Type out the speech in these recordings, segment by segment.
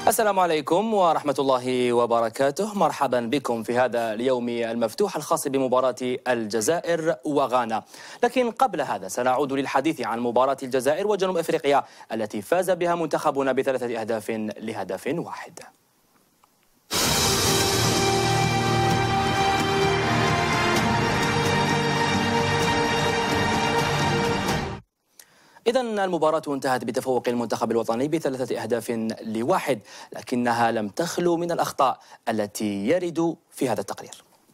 السلام عليكم ورحمة الله وبركاته. مرحبا بكم في هذا اليوم المفتوح الخاص بمباراة الجزائر وغانا. لكن قبل هذا سنعود للحديث عن مباراة الجزائر وجنوب أفريقيا التي فاز بها منتخبنا ب3 أهداف لهدف واحد. إذن المباراة انتهت بتفوق المنتخب الوطني ب3 أهداف لواحد، لكنها لم تخلو من الأخطاء التي يرد في هذا التقرير.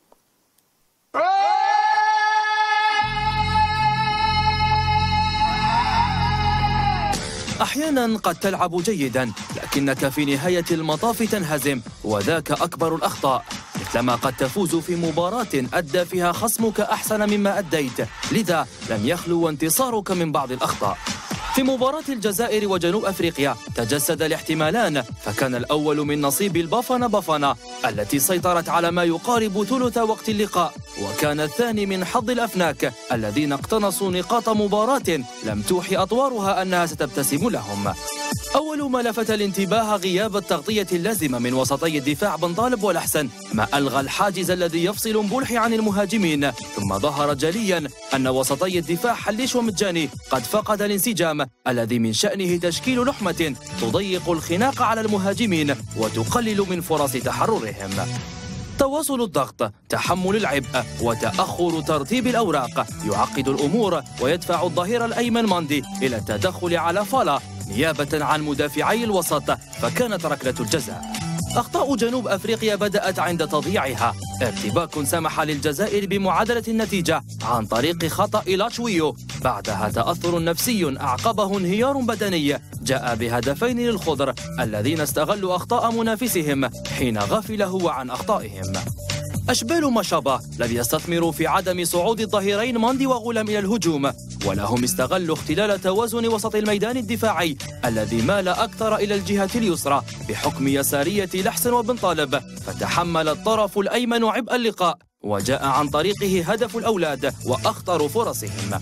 أحيانا قد تلعب جيدا لكنك في نهاية المطاف تنهزم، وذاك أكبر الأخطاء، مثلما قد تفوز في مباراة أدى فيها خصمك أحسن مما أديت، لذا لن يخلو انتصارك من بعض الأخطاء. في مباراة الجزائر وجنوب أفريقيا تجسد الاحتمالان، فكان الأول من نصيب البافانا التي سيطرت على ما يقارب ثلث وقت اللقاء، وكان الثاني من حظ الأفناك الذين اقتنصوا نقاط مباراة لم توحي أطوارها أنها ستبتسم لهم. أول ما لفت الانتباه غياب التغطية اللازمة من وسطي الدفاع بن طالب والأحسن، ما ألغى الحاجز الذي يفصل مبولحي عن المهاجمين، ثم ظهر جليا أن وسطي الدفاع حليش ومجاني قد فقد الانسجام الذي من شأنه تشكيل لحمة تضيق الخناق على المهاجمين وتقلل من فرص تحررهم. تواصل الضغط، تحمل العبء، وتأخر ترتيب الأوراق يعقد الأمور ويدفع الظهير الأيمن ماندي إلى التدخل على فالا نيابة عن مدافعي الوسط، فكانت ركلة الجزاء. أخطاء جنوب أفريقيا بدأت عند تضييعها، ارتباك سمح للجزائر بمعادلة النتيجة عن طريق خطأ لاتشويو، بعدها تأثر نفسي أعقبه انهيار بدني جاء بهدفين للخضر الذين استغلوا أخطاء منافسهم حين غفل هو عن أخطائهم. أشبال مشابة لم يستثمروا في عدم صعود الظهيرين ماندي وغلام إلى الهجوم، ولهم استغلوا اختلال توازن وسط الميدان الدفاعي الذي مال أكثر إلى الجهة اليسرى بحكم يسارية لحسن وبن طالب، فتحمل الطرف الأيمن عبء اللقاء وجاء عن طريقه هدف الأولاد وأخطر فرصهم.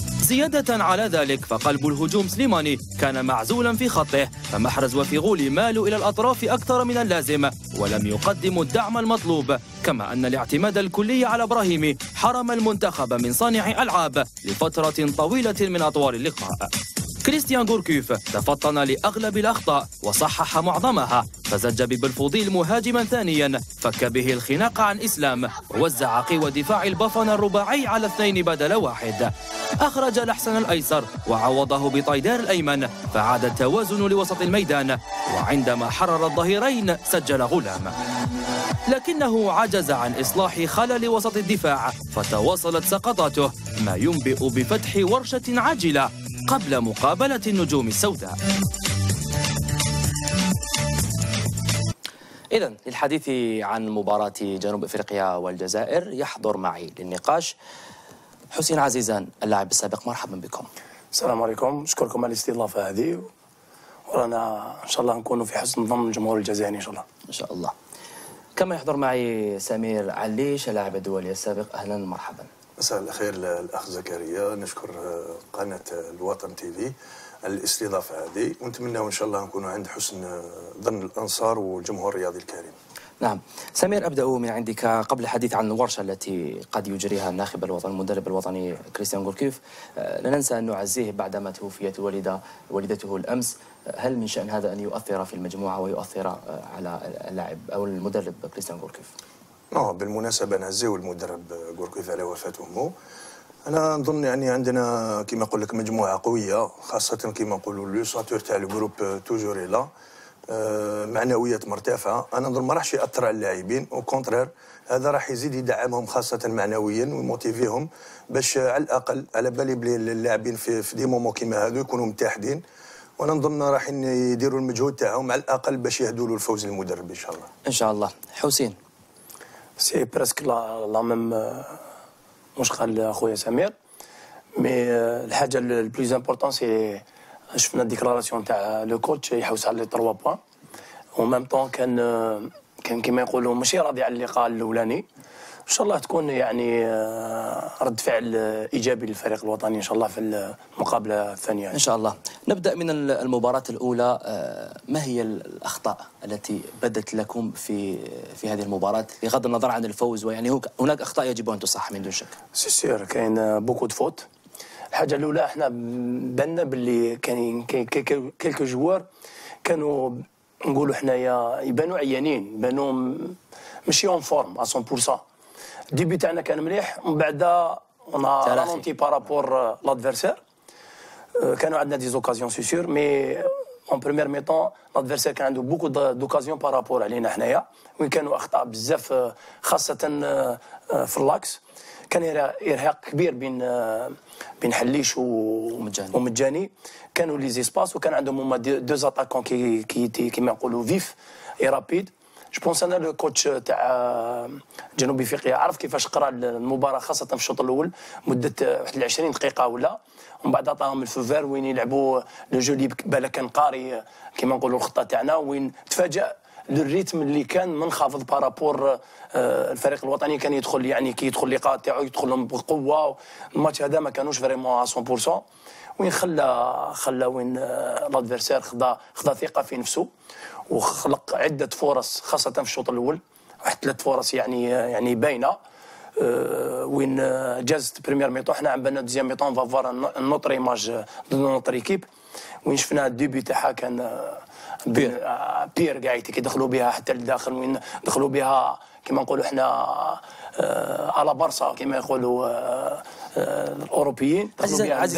زيادة على ذلك فقلب الهجوم سليماني كان معزولا في خطه، فمحرز وفيغولي مالوا إلى الأطراف أكثر من اللازم ولم يقدموا الدعم المطلوب، كما أن الاعتماد الكلي على إبراهيمي حرم المنتخب من صانع ألعاب لفترة طويلة من أطوال اللقاء. كريستيان غوركيف تفطن لأغلب الأخطاء وصحح معظمها، فزج ببلفوضيل مهاجما ثانيا فك به الخناق عن إسلام، ووزع قوى دفاع البافانا الرباعي على 2 بدل 1، أخرج الأحسن الأيسر وعوضه بطيدار الأيمن، فعاد التوازن لوسط الميدان، وعندما حرر الظهيرين سجل غلام، لكنه عجز عن إصلاح خلل وسط الدفاع فتواصلت سقطاته، ما ينبئ بفتح ورشة عاجلة قبل مقابلة النجوم السوداء. إذن للحديث عن مباراة جنوب أفريقيا والجزائر يحضر معي للنقاش حسين عزيزان اللاعب السابق. مرحبا بكم. السلام عليكم، أشكركم على الاستضافة هذه، ورانا إن شاء الله نكونوا في حسن ظن الجمهور الجزائري إن شاء الله. إن شاء الله. كما يحضر معي سمير عليش اللاعب الدولي السابق. أهلا مرحبا. مساء الخير الأخ زكريا، نشكر قناة الوطن تي في على الاستضافة هذه، ونتمنى إن شاء الله نكونوا عند حسن ظن الأنصار والجمهور الرياضي الكريم. نعم سمير، أبدأ من عندك قبل الحديث عن الورشة التي قد يجريها الناخب الوطني المدرب الوطني كريستيان غوركيف. لا ننسى أن نعزيه بعدما توفيت والدته الأمس. هل من شأن هذا أن يؤثر في المجموعة ويؤثر على اللاعب أو المدرب كريستيان غوركيف؟ بالمناسبة نعزيو المدرب غوركيف على وفاة أمه. أنا نظن يعني عندنا كما نقول لك مجموعة قوية، خاصة كما نقولوا لو ساتور تاع الجروب توجور لا معنويات مرتفعة. أنا نظن ما راحش يأثر على اللاعبين، او كونترير هذا راح يزيد يدعمهم خاصة معنويا ويموتيفيهم باش على الأقل على بالي بلي اللاعبين في دي مومون كيما هذو يكونوا متحدين، وانا نظن راح يديروا المجهود تاعهم على الأقل باش يهدوا له الفوز للمدرب إن شاء الله. إن شاء الله. حسين. سي بريسك لا ميم واش قال اخويا سمير، مي الحاجه البلوز امبورطون سي شفنا الديكلاراسيون تاع لو كوتش يحوس على لي 3 بوان، و ميم طون كان كما يقولوا ماشي راضي على اللقاء الاولاني، ان شاء الله تكون يعني رد فعل ايجابي للفريق الوطني ان شاء الله في المقابله الثانيه ان شاء الله. نبدا من المباراه الاولى. ما هي الاخطاء التي بدت لكم في هذه المباراه بغض النظر عن الفوز؟ ويعني هناك اخطاء يجب ان تصحح من دون شك. سي سير كاين بوكو دو فوت. الحاجه الاولى احنا باننا باللي كاين كيلكو جوار كانوا نقولوا حنايا يبانوا عيانين، يبانوا ماشي اون فورم 100%. الديبي تاعنا كان مليح، ومن بعد اون رالونتي بارابور لادفيرسير. كانوا عندنا دي زوكازيون سي سور، مي اون بروميير مي طون لادفيرسير كان عنده بوكو دوكازيون بارابور علينا حنايا، وين كانوا اخطاء بزاف خاصه في اللاكس. كان ارهاق كبير بين حليش ومجاني. كانوا لي زيسباس وكان عندهم هما دو زاتاكون كيما نقولوا فيف اي رابيد. جو بونس انا لو كوتش تاع جنوب افريقيا عرف كيفاش قرا المباراه خاصه في الشوط الاول مده واحد 20 دقيقه ولا، ومن بعد عطاهم الفوفير وين يلعبوا لو جو اللي بالا كان قاري كيما نقولوا الخطه تاعنا، وين تفاجأ للريتم اللي كان منخفض بارابور الفريق الوطني. كان يدخل يعني كي يدخل اللقاء تاعو يدخل لهم بقوه. الماتش هذا ما كانوش فريمون 100%، وين خلى وين لادفيرسير خدا ثقه في نفسه وخلق عده فرص خاصه في الشوط الاول، واحد 3 فرص يعني باينه. وين جازت بريمير ميطون حنا عم بالنا دوزيام ميطون فافوار نوتر ايماج دو نوتر ايكيب، وين شفنا الديبي تاعها كان بير كاع كيدخلوا بها حتى للداخل، وين دخلوا بها كما نقولوا حنا على برصه كما يقولوا الاوروبيين. عزيز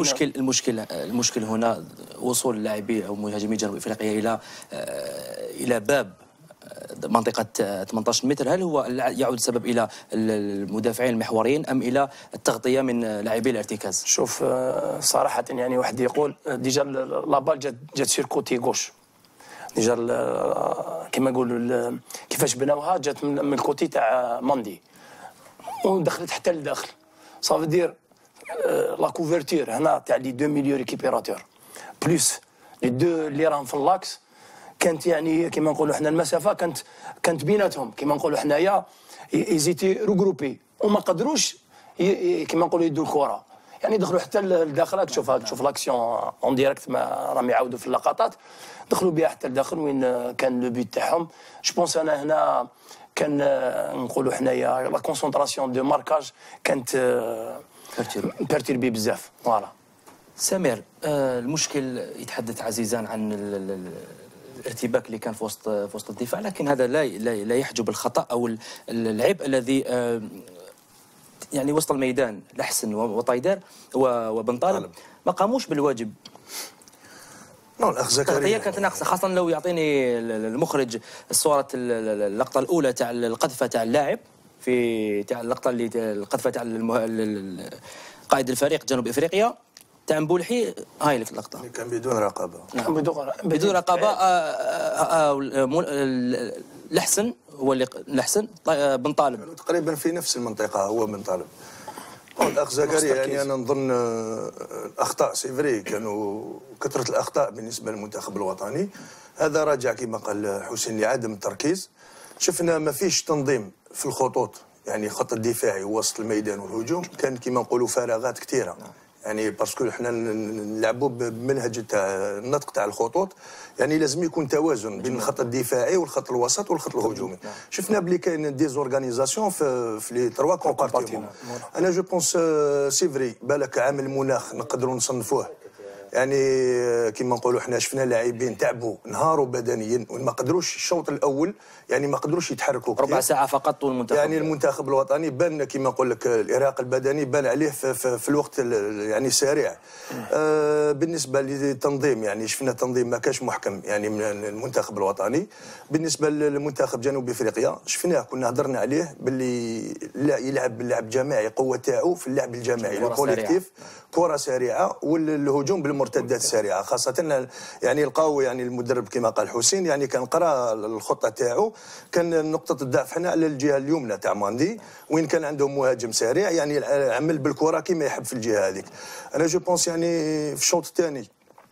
المشكل هنا وصول اللاعبين او مهاجمي جنوب افريقيا الى باب منطقة 18 متر. هل هو يعود السبب إلى المدافعين المحوريين أم إلى التغطية من لاعبي الارتكاز؟ شوف صراحة يعني واحد يقول ديجا لابال جات سير كوتي غوش. ديجا كما نقولوا كيفاش بناوها جات من الكوتي تاع ماندي ودخلت حتى للداخل. صافي دير لا كوفرتير هنا تاع لي دو ميليو ريكيبيراتور بلوس لي دو اللي راهم في اللاكس كانت يعني كما نقولوا حنا المسافه كانت بيناتهم كما نقولوا حنايا ايزيتي روغروبي وما قدروش كما نقولوا يدوا الكره، يعني دخلوا حتى للداخل. تشوف لاكسيون اون ديريكت ما راهم يعاودوا في اللقطات، دخلوا بها حتى للداخل وين كان لو بيت تاعهم. جو بونس انا هنا كان نقولوا حنايا لا كونسونطراسيون دو ماركاج كانت بيرتيربي بزاف. فوالا سمير، المشكل يتحدث عزيزان عن الارتباك اللي كان في وسط الدفاع، لكن هذا لا يحجب الخطا او العيب الذي يعني وسط الميدان لحسن وطايدر وبن طالب ما قاموش بالواجب. الاخ زكريا التغطيه كانت ناقصه، خاصه لو يعطيني المخرج الصوره اللقطه الاولى تاع القذفه تاع اللاعب في تاع اللقطه اللي القذفه تاع قائد الفريق جنوب افريقيا تاع مبولحي. هاي اللقطه كان بدون رقابه. نعم بدون رقابه. لحسن هو اللي لحسن بن طالب تقريبا في نفس المنطقه هو بن طالب. الاخ زكريا يعني انا نظن الاخطاء سيفري كانوا كثره الاخطاء بالنسبه للمنتخب الوطني. هذا راجع كما قال حسين لعدم التركيز. شفنا ما فيش تنظيم في الخطوط، يعني الخط الدفاعي ووسط الميدان والهجوم كان كما نقولوا فراغات كثيره، يعني باسكو حنا نلعبوا بمنهج تاع النطق تاع الخطوط، يعني لازم يكون توازن بين الخط الدفاعي والخط الوسط والخط الهجومي. شفنا بلي كاين ديزورغانيزاسيون في لي 3 كومبارتيمون. انا جو بونس سي فري بالك عامل المناخ نقدروا نصنفوه، يعني كما نقولوا حنا شفنا لاعبين تعبوا نهاروا بدنيا وما قدروش الشوط الاول، يعني ما قدروش يتحركوا كثير. ربع ساعه فقط والمنتخب يعني المنتخب الوطني بان كما نقول لك الارهاق البدني بان عليه في الوقت يعني سريع. بالنسبه للتنظيم يعني شفنا تنظيم ما كانش محكم يعني من المنتخب الوطني. بالنسبه للمنتخب جنوب افريقيا شفناه كنا هضرنا عليه باللي يلعب اللعب جماعي، قوه تاعو في اللعب الجماعي الكوليكتيف، كره سريعه والهجوم بالمرتدات السريعه خاصه. يعني لقاو يعني المدرب كما قال حسين يعني كان قرا الخطه تاعو، كان نقطه الضعف حنا على الجهه اليمنى تاع ماندي وين كان عندهم مهاجم سريع يعني عمل بالكره كما يحب في الجهه هذيك. انا جو بونس يعني في الشوط الثاني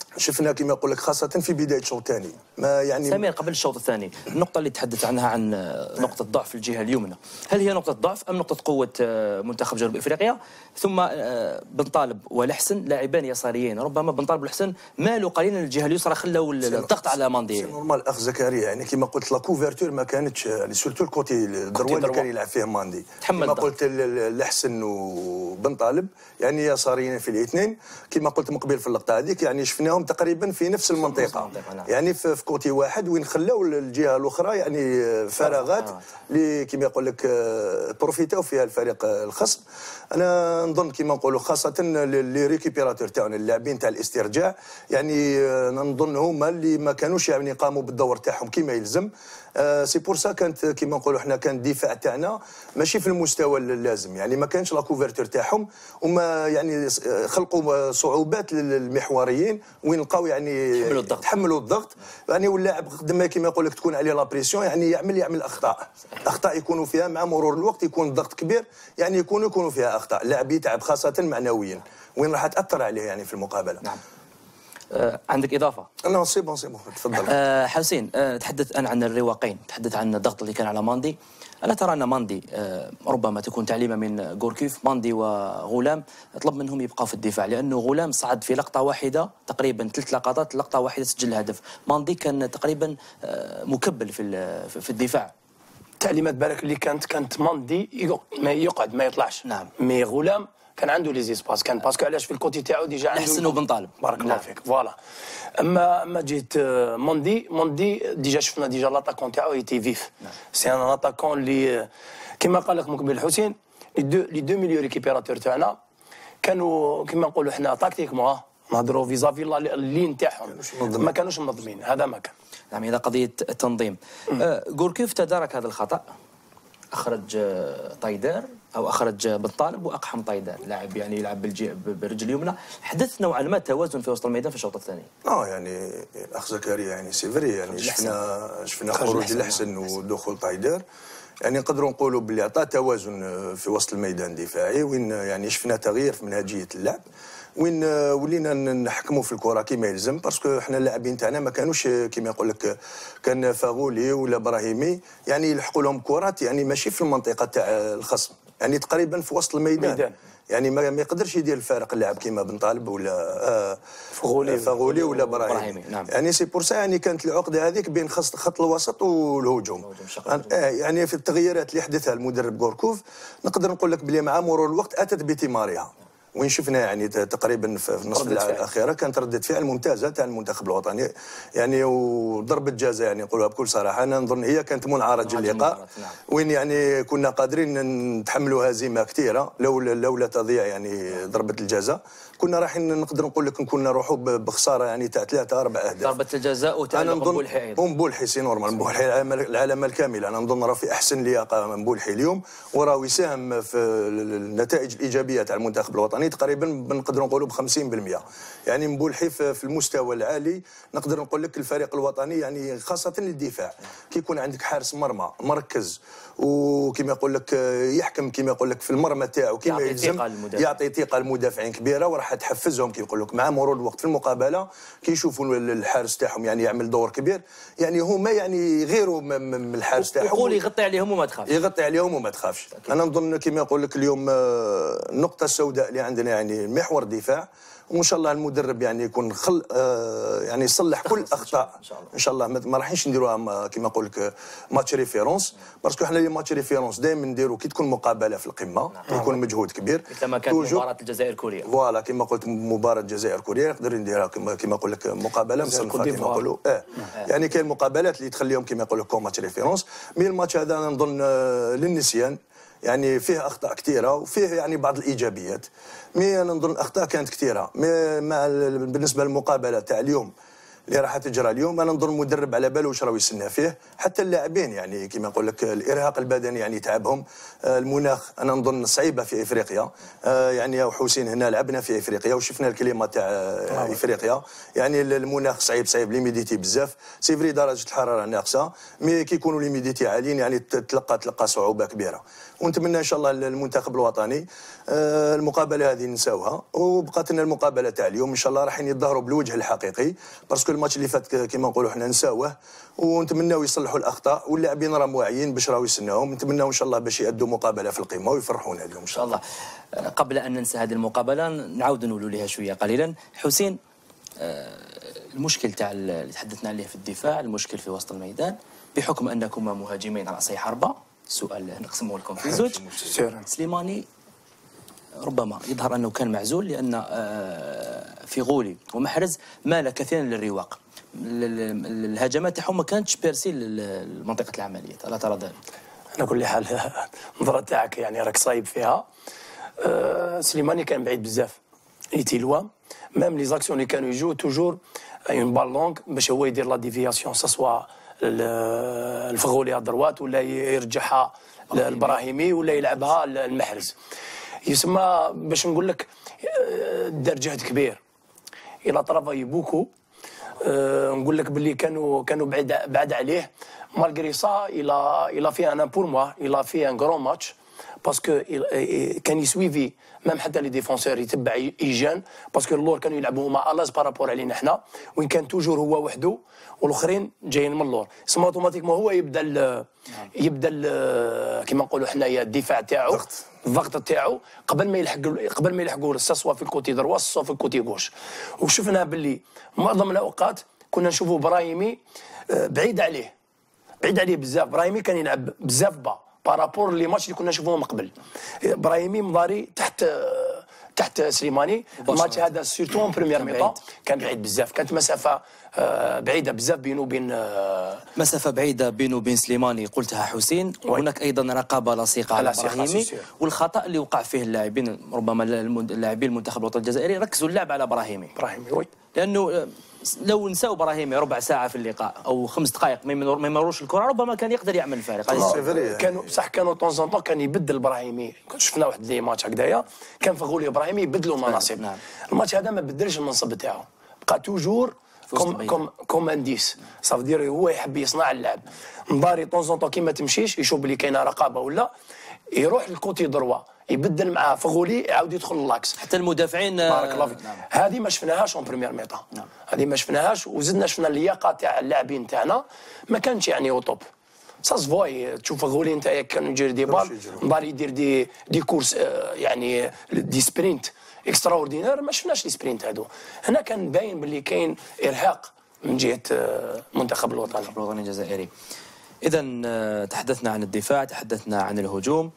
شفنا كما نقول لك خاصه في بدايه الشوط الثاني ما يعني سمير قبل الشوط الثاني النقطه اللي تحدث عنها عن نقطه ضعف في الجهه اليمنى، هل هي نقطه ضعف ام نقطه قوه منتخب جنوب افريقيا؟ ثم بن طالب والحسن لاعبان يساريين، ربما بن طالب والحسن مالوا قليلا للجهه اليسرى، خلوا الضغط على ماندي. نورمال اخ زكريا يعني كما قلت لا كوفرتور ما كانتش يعني سورتو الكوتي الدروي اللي كان يلعب فيه ماندي كما قلت الحسن وبن طالب يعني يساريين في الاثنين كما قلت مقبل في اللقطه هذيك يعني شفناهم تقريبا في نفس المنطقه يعني في كوتي واحد وين خلاو الجهه الاخرى يعني فراغات اللي كما يقول لك بروفيتاو فيها الفريق الخصم. انا نظن كما نقولوا خاصه لي ريكيبيراتور تاعنا اللاعبين تاع الاسترجاع يعني نظن هما اللي ما كانوش يعني قاموا بالدور تاعهم كما يلزم. سي بور سا كانت كما نقولوا حنا كان الدفاع تاعنا ماشي في المستوى اللازم يعني ما كانش لا كوفرتور تاعهم وما يعني خلقوا صعوبات للمحوريين وين لقاو يعني تحملوا الضغط يعني واللاعب قدما كما يقول لك تكون عليه لا بريسيون يعني يعمل اخطاء يكونوا فيها مع مرور الوقت يكون الضغط كبير يعني يكونوا فيها اخطاء اللاعب يتعب خاصه معنويا وين راح تاثر عليه يعني في المقابله. نعم. عندك اضافه؟ لا سي بون تفضل. حسين تحدث أنا عن الرواقين، تحدث عن الضغط اللي كان على ماندي. ألا ترى أن ماندي ربما تكون تعليمة من غوركيف، ماندي وغلام طلب منهم يبقوا في الدفاع لأنه غلام صعد في لقطة واحدة تقريبا 3 لقطات لقطة واحدة سجل الهدف، ماندي كان تقريبا مكبل في الدفاع. تعليمات بالك اللي كانت ماندي يقعد ما يطلعش. نعم. مي غلام كان عنده لي زيسباس كان باسكو علاش في الكوتي تاعو ديجا عنده الحسن وبن طالب. بارك الله فيك فوالا. اما جيت موندي ديجا شفنا ديجا لاتاكون تاعو ايتي فيف. سي ان اتاكون اللي كما قال لك مقبل الحسين لي دو ميليو ريكيبيراتور تاعنا كانوا كما نقولوا حنا تاكتيكمون نهضروا فيزافي اللين تاعهم ما كانوش منظمين. هذا ما كان. نعم هذا قضيه التنظيم. غوركيف تدارك هذا الخطا، اخرج طايدر او اخرج بن طالب واقحم طايدر، لاعب يعني يلعب بالرجل اليمنى. حدث نوعا ما توازن في وسط الميدان في الشوط الثاني. يعني الاخ زكريا يعني سي فري يعني شفنا خروج الحسن ودخول طايدر يعني نقدروا نقولوا باللي عطى توازن في وسط الميدان الدفاعي وين يعني شفنا تغيير في منهجيه اللعب وين ولينا نحكموا في الكره كما يلزم باسكو حنا اللاعبين تاعنا ما كانوش كما يقول لك كان فاغولي ولا ابراهيمي يعني يلحقوا لهم كرات يعني ماشي في المنطقه تاع الخصم يعني تقريبا في وسط الميدان. يعني ما يقدرش يدير الفارق اللاعب كيما بن طالب ولا فاغولي ولا ابراهيمي. نعم. يعني سي بور سا يعني كانت العقده هذيك بين خط الوسط والهجوم. يعني في التغييرات اللي حدثها المدرب غوركوف نقدر نقول لك بلي مع مرور الوقت اتت بثمارها وين شفنا يعني تقريبا في النصف الاخيره كانت رده فعل ممتازه تاع المنتخب الوطني يعني وضربه جزاء يعني نقولها بكل صراحه انا نظن هي كانت منعرج اللقاء وين يعني كنا قادرين نتحملوا هزيمه كثيره لولا تضييع يعني ضربه الجزاء كنا رايحين نقدر نقول لك كنا نروحوا بخساره يعني تاع 3 4 اهداف. ضربه الجزاء وتألق مبولحي ايضا. مبولحي سي نورمال مبولحي العلامه الكامله انا نظن راه في احسن لياقه من مبولحي اليوم وراه يساهم في النتائج الايجابيه تاع المنتخب الوطني تقريبا نقدروا نقولوا ب 50%. يعني مبولحي في المستوى العالي نقدر نقول لك الفريق الوطني يعني خاصه للدفاع كي يكون عندك حارس مرمى مركز وكما يقول لك يحكم كما يقول لك في المرمى تاعو كما يلزم يعطي ثقه للمدافعين كبيره وراح تحفزهم كي يقول لك مع مرور الوقت في المقابله كي يشوفوا الحارس تاعهم يعني يعمل دور كبير يعني هما يعني يغيروا من الحارس تاعهم يقول يغطي عليهم وما تخافش يغطي عليهم وما تخافش. انا نظن كما يقول لك اليوم النقطه السوداء اللي عندنا يعني محور الدفاع وان شاء الله المدرب يعني يكون يعني يصلح كل الاخطاء ان شاء الله ما راحينش نديروها كما نقول لك ماتش ريفيرونس باسكو حنا لي ماتش ريفيرونس دائما نديرو كي تكون مقابله في القمه يكون مجهود كبير مثل ما كانت مباراه الجزائر كوريا فوالا كما قلت مباراه الجزائر كوريا نقدر نديرها كما نقول لك مقابله مصنفه كما نقولوا يعني كاين مقابلات اللي تخليهم كما يقول لك ماتش ريفيرونس مي الماتش هذا نظن للنسيان يعني فيه اخطاء كثيره وفيه يعني بعض الايجابيات مي انا نظن الاخطاء كانت كثيره مي بالنسبه للمقابله تاع اليوم اللي راح تجرى اليوم. انا نظن المدرب على باله واش راه يستنى فيه، حتى اللاعبين يعني كما نقول لك الارهاق البدني يعني تعبهم. المناخ انا نظن صعيبه في افريقيا، يعني يا حسين هنا لعبنا في افريقيا وشفنا الكليمه تاع افريقيا، يعني المناخ صعيب ليميديتي بزاف، سي فري درجه الحراره ناقصه، مي كي يكونوا ليميديتي عاليين يعني تلقى صعوبه كبيره. ونتمنى ان شاء الله المنتخب الوطني المقابله هذه نساوها، وبقات لنا المقابله تاع اليوم ان شاء الله راح يظهروا بالوجه الحقيقي، باسكو الماتش اللي فات كما نقولوا احنا نساوه، ونتمناو يصلحوا الاخطاء، واللاعبين راهم واعيين باش راهو يستناوهم، نتمناو ان شاء الله باش يأدوا مقابله في القمه ويفرحونا اليوم ان شاء الله. قبل ان ننسى هذه المقابله نعاود نقولوا لها شويه قليلا. حسين، المشكل تاع اللي تحدثنا عليه في الدفاع، المشكل في وسط الميدان، بحكم انكما مهاجمين راسي حربه، السؤال نقسمه لكم في زوج. سليماني ربما يظهر انه كان معزول لان فيغولي ومحرز مال كثيرا للرواق، الهجمات تاعهم ما كانتش بيرسي لمنطقه العمليات، الا ترى ذلك؟ على كل حال النظره تاعك يعني راك صايب فيها. سليماني كان بعيد بزاف، ايتي لوا ميم لي زاكسيون اللي كانوا يجوا توجور اون بال لونغ باش هو يدير لا ديفياسيون سوا الفغولي على الدروات ولا يرجعها البراهيمي ولا يلعبها المحرز. يسمى باش نقول لك دار جهد كبير، الى طرافاي بوكو. نقول لك باللي كانوا بعاد عليه، مالغري سا الى في ان بور موا الى في ان غران ماتش، باسكو كان يسويفي ميم حتى لي ديفونسور يتبع ايجان، باسكو اللور كانوا يلعبوا مع الاز بارابور علينا حنا، وين كان توجور هو وحده والاخرين جايين من اللور، سما اوتوماتيكمون هو يبدا كيما نقولوا حنايا الدفاع تاعو، الضغط تاعو قبل ما يلحقوا سوا في الكوتي دروا سوا في الكوتي غوش. وشفنا باللي معظم الاوقات كنا نشوفوا براهيمي بعيد عليه بزاف. براهيمي كان يلعب بزاف بارابور لي ماتش اللي كنا نشوفوهم قبل. براهيمي مضاري تحت سليماني. الماتش هذا سيرتو اون بريمير ميطون كان بعيد بزاف، كانت مسافه بعيده بزاف بينه وبين مسافه بعيده بينه وبين سليماني، قلتها حسين. وهناك ايضا رقابه لصيقه على ابراهيمي، والخطا اللي وقع فيه اللاعبين، ربما اللاعبين المنتخب الوطني الجزائري ركزوا اللعب على ابراهيمي وي، لانه لو نساو ابراهيمي ربع ساعه في اللقاء او 5 دقائق ما يمروش الكره، ربما كان يقدر يعمل الفارق. كانوا طون كان يبدل ابراهيمي، شفنا واحد لي ماتش هكذايا كان فغولي ابراهيمي يبدلوا مناصب. الماتش هذا ما بدلش المنصب تاعو، بقى توجور كوم انديس، صافي دير هو يحب يصنع اللعب. مباري طون كي ما تمشيش يشوف بلي كاينه رقابه ولا يروح للكوتي دروا يبدل معاه فغولي يعاود يدخل اللاكس. حتى المدافعين بارك الله فيك هذه ما شفناهاش اون بريمير ميطون، هذه ما شفناهاش. وزدنا شفنا اللياقه تاع اللاعبين تاعنا ما كانش يعني او توب. ساس فوي تشوف فغولي انت كان يجري دي بال، مباري يدير دي كورس يعني دي سبرينت اكسترا اوردينير، ما شفناش لي سبرينت هادو. هنا كان باين باللي كاين ارهاق من جهه المنتخب الوطني الجزائري. اذا تحدثنا عن الدفاع، تحدثنا عن الهجوم.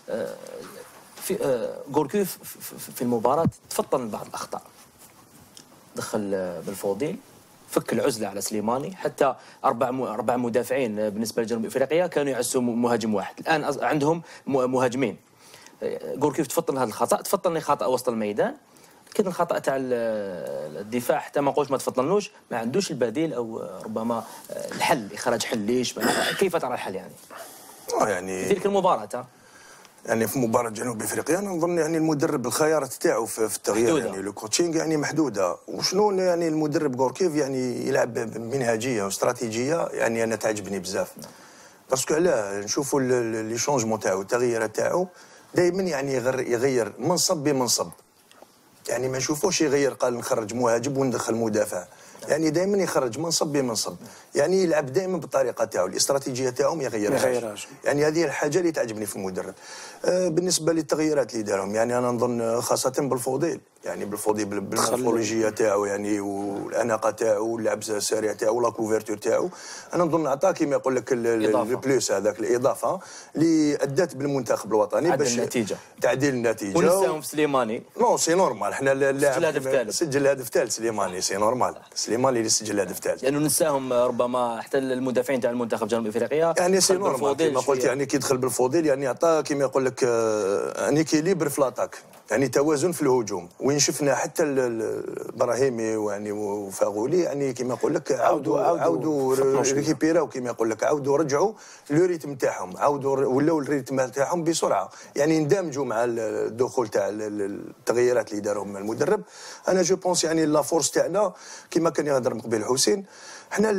في غوركيف في المباراه تفطن بعض الاخطاء، دخل بالفوديل، فك العزله على سليماني، حتى اربع مدافعين بالنسبه لجنوب افريقيا كانوا يعسوا مهاجم واحد، الان عندهم مهاجمين. غوركيف تفطن هذا الخطا، تفطن خطا وسط الميدان، كان الخطا تاع الدفاع حتى ما نقولش ما تفطنلوش، ما عندوش البديل او ربما الحل، اخراج حل. ليش؟ كيف ترى الحل يعني في تلك المباراه؟ يعني في مباراة جنوب افريقيا انا نظن يعني المدرب الخيارات تاعو في التغيير يعني لو كوتشينغ يعني محدوده. وشنو يعني المدرب غوركيف يعني يلعب بمنهجيه واستراتيجيه يعني انا تعجبني بزاف، باسكو علاه نشوفوا لي شونجمون تاعو التغييرات تاعو دائما يعني يغير منصب بمنصب، يعني ما نشوفوش يغير قال نخرج مهاجم وندخل مدافع، يعني دائما يخرج منصب بمنصب، يعني يلعب دائما بالطريقه تاعو، الاستراتيجيه تاعو ما يغيرهاش. يعني هذه الحاجه اللي تعجبني في المدرب. بالنسبه للتغييرات اللي دارهم يعني انا نظن خاصه بالفوديل، يعني بالفوديل بالمورفولوجيه تاعو يعني والاناقه تاعو واللعب السريع تاعو ولا كوفرتور تاعو، انا نظن عطاه كيما يقول لك البلوس هذاك الاضافه اللي ادت بالمنتخب الوطني باش تعديل النتيجه. ونساهم في سليماني نو سي نورمال، حنا اللاعب سجل هدف ثالث سليماني، سي نورمال سليماني اللي سجل الهدف الثالث. لانه نساهم ربما حتى المدافعين تاع المنتخب جنوب افريقيا. يعني سي نورمال كما قلت، يعني كي يدخل بالفضيل يعني عطى كما يقول لك ان اكيليبر في لاطاك، يعني توازن في الهجوم، وين شفنا حتى ابراهيمي يعني وفاغولي يعني كما يقول لك عاودوا ريكيبيراو كما يقول لك، عاودوا رجعوا لو ريتم تاعهم، عاودوا ولاو الريتم تاعهم بسرعه، يعني اندمجوا مع الدخول تاع التغييرات اللي دارهم المدرب. انا جو بونس يعني لا فورس تاعنا كما كان يهضر من قبل حسين، حنا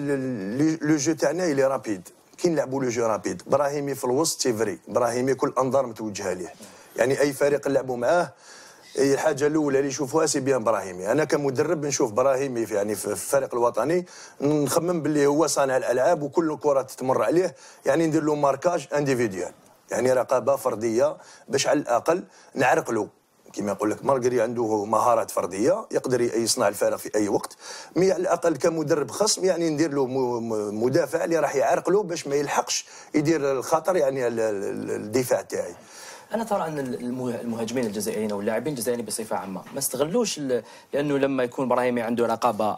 لو جو تاعنا اللي رابيد، كي نلعبوا لو جو رابيد. ابراهيمي في الوسط تيفري، ابراهيمي كل انظار متوجهه ليه، يعني اي فريق نلعبوا معاه الحاجه الاولى اللي يشوفوها سي بيان ابراهيمي. انا كمدرب نشوف ابراهيمي يعني في الفريق الوطني نخمم باللي هو صانع الالعاب، وكل الكره تتمر عليه، يعني ندير له ماركاج انديفيديوال، يعني رقابه فرديه باش على الاقل نعرقلو كما يقول لك. مارغري عنده مهارات فرديه يقدر يصنع الفارق في اي وقت، مي على الاقل كمدرب خصم يعني ندير له مدافع اللي راح يعرقلو باش ما يلحقش يدير الخطر يعني الدفاع تاعي. انا ترى ان المهاجمين الجزائريين او اللاعبين الجزائريين بصفه عامه ما استغلوش، لانه لما يكون ابراهيمي عنده رقابه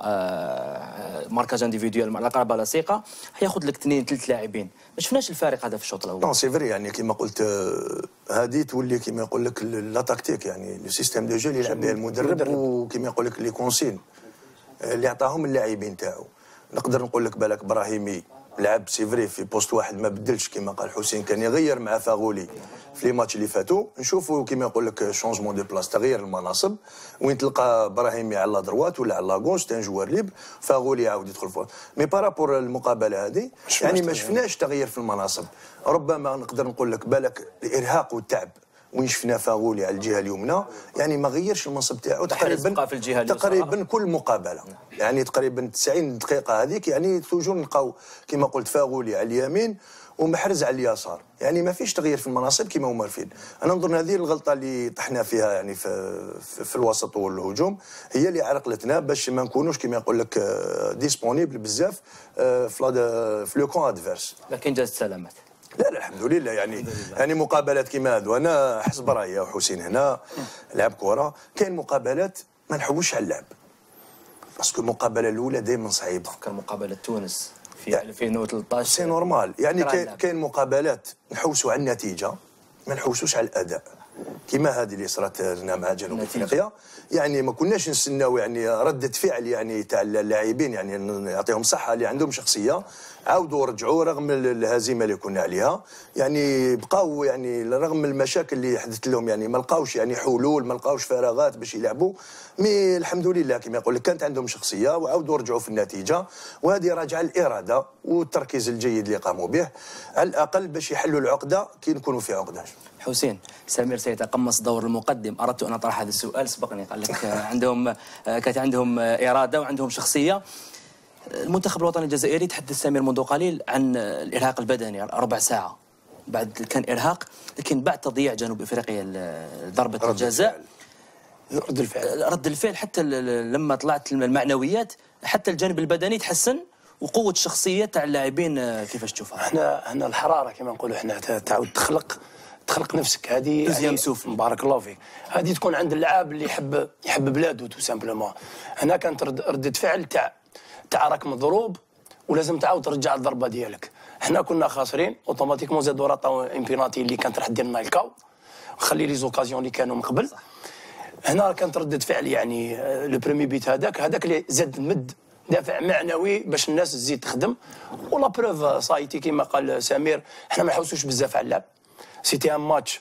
ماركاج انديفيديوال، رقابه لصيقه، حياخذ لك 2 3 لاعبين. ما شفناش الفارق هذا في الشوط الاول. نو سي فري، يعني كما قلت هذه تولي كما يقول لك لا تكتيك، يعني لو سيستيم دو جو اللي يلعب به المدرب، وكما يقول لك لي كونسين اللي عطاهم اللاعبين تاعو. نقدر نقول لك بالك ابراهيمي لعب سي فري في بوست واحد ما بدلش كما قال حسين، كان يغير مع فاغولي في لي ماتش اللي فاتوا. نشوفوا كما يقول لك شونجمون دو بلاص، تغيير المناصب، وين تلقى ابراهيمي على لا دروات ولا على لا غوش تان جوار ليب، فاغولي يعاود يدخل فوق. مي بارابور المقابله هذه يعني ما شفناش تغيير في المناصب. ربما نقدر نقول لك بالك الارهاق والتعب وين شفنا فاغولي على الجهه اليمنى، يعني ما غيرش المنصب تاعو تقريبا كل مقابله، يعني تقريبا 90 دقيقه هذيك يعني توجور نلقاو كما قلت فاغولي على اليمين ومحرز على اليسار، يعني ما فيش تغيير في المناصب كما هما عارفين. انا نظن هذه الغلطه اللي طحنا فيها يعني في الوسط والهجوم، هي اللي عرقلتنا باش ما نكونوش كما يقول لك ديسپونيبل بزاف في لو كون ادفيرس. لكن جازت سلامات. لا الحمد لله، يعني مقابلات كيما هذو، انا حسب رايي وحسين هنا لعب كره، كاين مقابلات ما نحوش على اللعب، باسكو المقابله الاولى دائما صعيبه. كان مقابله تونس في 2013 سي نورمال، يعني كاين مقابلات نحوسوا على النتيجه ما نحوسوش على الاداء، كيما هذه اللي صارت لنا مع جنوب افريقيا. يعني ما كناش نستناو يعني رده فعل يعني تاع اللاعبين، يعني يعطيهم صحه اللي عندهم شخصيه، عاودوا رجعوا رغم الهزيمه اللي كنا عليها، يعني بقاو يعني رغم المشاكل اللي حدثت لهم يعني ما لقاوش يعني حلول، ما لقاوش فراغات باش يلعبوا، مي الحمد لله كما يقول لك كانت عندهم شخصيه وعاودوا رجعوا في النتيجه، وهذه راجعه الاراده والتركيز الجيد اللي قاموا به على الاقل باش يحلوا العقده كي نكونوا في عقده. حسين، سمير سيتقمص دور المقدم. اردت ان اطرح هذا السؤال، سبقني قال لك كانت عندهم اراده وعندهم شخصيه. المنتخب الوطني الجزائري تحدث سمير منذ قليل عن الارهاق البدني، ربع ساعه بعد كان ارهاق، لكن بعد تضييع جنوب افريقيا ضربه الجزاء رد الفعل حتى لما طلعت المعنويات حتى الجانب البدني تحسن، وقوه الشخصيه تاع اللاعبين كيفاش تشوفها؟ احنا الحراره كما نقولوا احنا تعاود تخلق نفسك، هذه دوزيام سوف بارك الله فيك، هذه تكون عند اللاعب اللي يحب بلاده تو سامبلومون. هنا كانت ردة فعل تاع راك مضروب ولازم تعاود ترجع الضربه ديالك. احنا كنا خاسرين اوتوماتيكمون زادوا راطاو امبيناتي اللي كانت راح دير لنا الكاو، خلي لي زوكازيون اللي كانوا من قبل. هنا كانت ردة فعل يعني لو بريمي بيت هذاك اللي زاد مد دافع معنوي باش الناس تزيد تخدم. ولا بروف سايتي كما قال سمير، احنا ما نحوسوش بزاف على اللعب، سيتي ان ماتش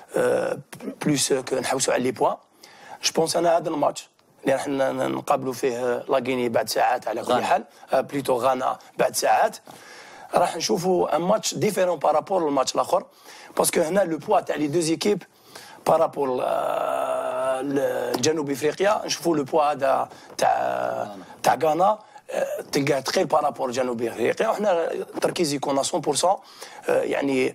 بلوس كو نحوسوا على لي بوان. جو بونس انا هذا الماتش اللي راح نقابلوا فيه لاغيني بعد ساعات على كل حال، بليتو غانا بعد ساعات، راح نشوفوا ان ماتش ديفيرون بارابور للماتش الاخر، باسكو هنا لو بوا تاع لي دو زيكيب بارابور جنوب افريقيا نشوفوا لو بوا هذا تاع غانا تلقاه ثقيل بارابور جنوب افريقيا، وحنا التركيز يكون 100% يعني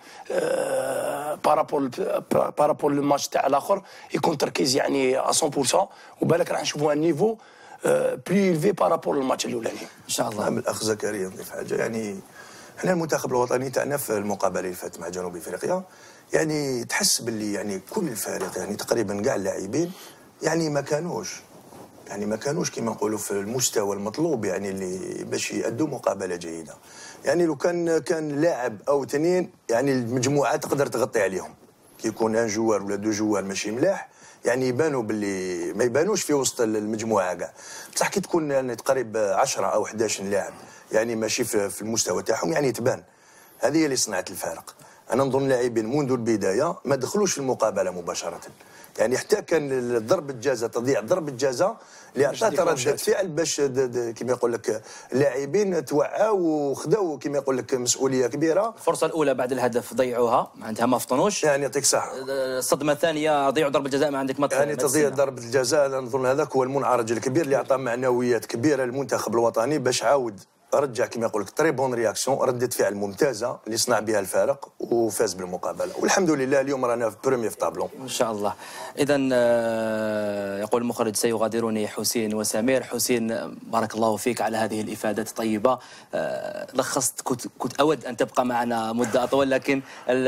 بارابور لو ماتش تاع الاخر يكون تركيز يعني 100%، وبالك راح نشوفوا ان نيفو بلي إلفي بارابور للماتش الاولاني ان شاء الله. نعم الاخ زكريا نضيف حاجه، يعني احنا المنتخب الوطني تاعنا في المقابله اللي فاتت مع جنوب افريقيا يعني تحس باللي يعني كل الفريق يعني تقريبا كاع اللاعبين يعني ما كانوش يعني ما كانوش كما نقولوا في المستوى المطلوب، يعني اللي باش يأدوا مقابله جيده. يعني لو كان لاعب او اثنين يعني المجموعه تقدر تغطي عليهم، كي يكون ان جوار ولا دو جوار ماشي ملاح يعني يبانوا باللي ما يبانوش في وسط المجموعه كاع. بصح كي تكون يعني تقريب 10 او 11 لاعب يعني ماشي في المستوى تاعهم يعني تبان. هذه هي اللي صنعت الفارق. انا نظن لاعبين منذ البدايه ما دخلوش في المقابله مباشره، يعني حتى كان ضربه جزاء تضيع ضربه جزاء اللي عطات ردة فعل باش كما يقول لك اللاعبين توعاو وخذاو كما يقول لك مسؤوليه كبيره. الفرصه الاولى بعد الهدف ضيعوها معناتها ما فطنوش، يعني يعطيك صح. الصدمه الثانيه ضيعوا ضربه جزاء ما عندك مطلب، يعني تضيع ضربه الجزاء. انا نظن هذاك هو المنعرج الكبير اللي عطى معنويات كبيره للمنتخب الوطني باش عاود رجع كما يقول لك تري بون رياكسيون، ردة فعل ممتازه اللي صنع بها الفارق وفاز بالمقابله، والحمد لله اليوم رانا في بروميير في طابلون ان شاء الله. اذا يقول المخرج سيغادرني حسين وسمير. حسين بارك الله فيك على هذه الافادات الطيبه، لخصت. كنت اود ان تبقى معنا مده اطول لكن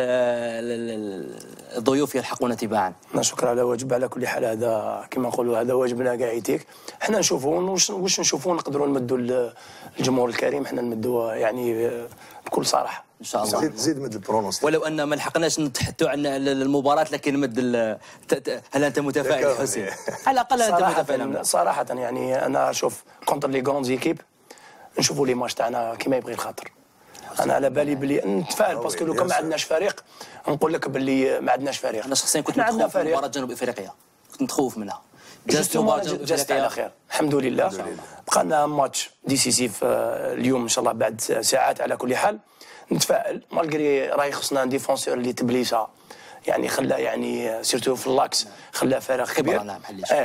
الضيوف يلحقون تباعا. شكرا على واجب. على كل حال هذا كما نقولوا هذا واجبنا كاع يتيك. حنا نشوفوا واش نشوفوا نقدروا نمدوا الجمهور الكريم، حنا نمدوا يعني بكل صراحه ان شاء الله. زيد مد البرونوس ولو ان ما لحقناش نتحدثوا عن المباراه لكن مد هل انت متفائل يا حسين؟ على الاقل انت متفائل. صراحه يعني انا اشوف كونتر لي غروند زيكيب نشوفوا لي ماتش تاعنا كما يبغي الخاطر. انا على بالي بلي نتفائل باسكو لو كان ما عندناش فريق نقول لك باللي ما عندناش فريق. انا شخصيا كنت متخوف من مباراه جنوب افريقيا، كنت متخوف منها. جازت على خير الحمد لله. بقى لنا ماتش ديسيسيف اليوم ان شاء الله بعد ساعات. على كل حال نتفائل مالغري راهي خصنا ان ديفونسور اللي تبليسه يعني خلى يعني سيرتو في اللاكس خلى فرق كبير.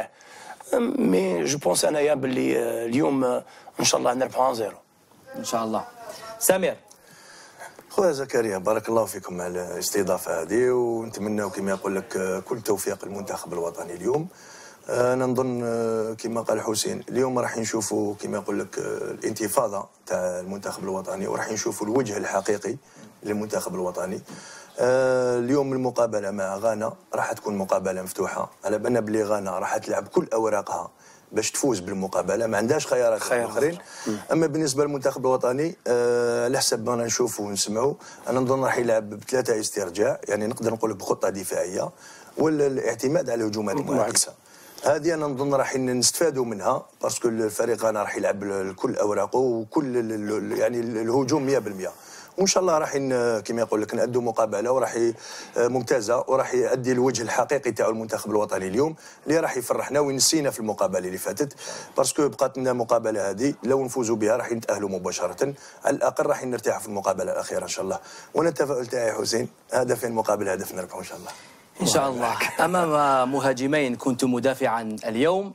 مي جو بونس انايا باللي اليوم ان شاء الله نربحوا 0 ان شاء الله. سمير خويا زكريا بارك الله فيكم على الاستضافه هذه، ونتمنى كما يقول لك كل توفيق المنتخب الوطني اليوم. انا نظن كما قال حسين اليوم راح نشوفوا كما يقول لك الانتفاضه تاع المنتخب الوطني، وراح نشوفوا الوجه الحقيقي للمنتخب الوطني. اليوم المقابله مع غانا راح تكون مقابله مفتوحه، على بالنا بلي غانا راح تلعب كل اوراقها باش تفوز بالمقابله، ما عندهاش خيارات اخرين. اما بالنسبه للمنتخب الوطني على حسب ما نشوفوا ونسمعوا انا نظن راح يلعب بثلاثه استرجاع، يعني نقدر نقول لك بخطه دفاعيه ولا الاعتماد على الهجومات المعاكسه. هذه انا نظن راح نستفادوا منها باسكو الفريق انا راح يلعب كل اوراقه وكل يعني الهجوم 100%، وان شاء الله راح كما يقول لك نأدوا مقابله وراح ممتازه وراح يؤدي الوجه الحقيقي تاع المنتخب الوطني اليوم اللي راح يفرحنا وينسينا في المقابله اللي فاتت، باسكو بقات لنا المقابله هذه لو نفوزوا بها راح نتاهلوا مباشره، على الاقل راح نرتاحوا في المقابله الاخيره ان شاء الله. وانا التفاؤل تاعي حسين هدف المقابله هدف نربحوا ان شاء الله. ان شاء الله. امام مهاجمين كنت مدافعا اليوم.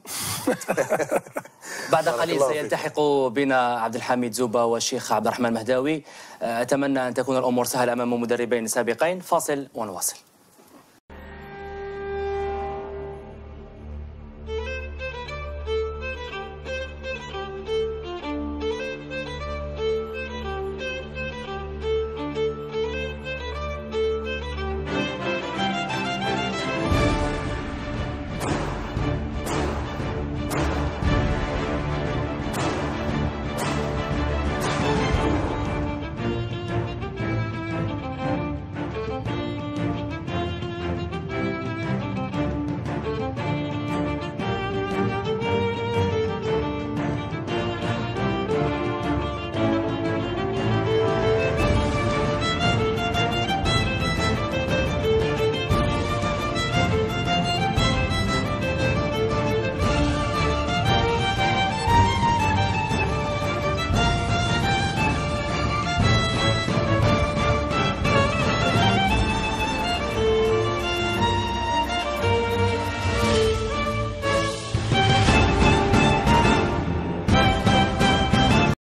بعد قليل سيلتحق بنا عبد الحميد زوبا والشيخ عبد الرحمن مهداوي. اتمنى ان تكون الامور سهله امام مدربين سابقين. فاصل ونواصل.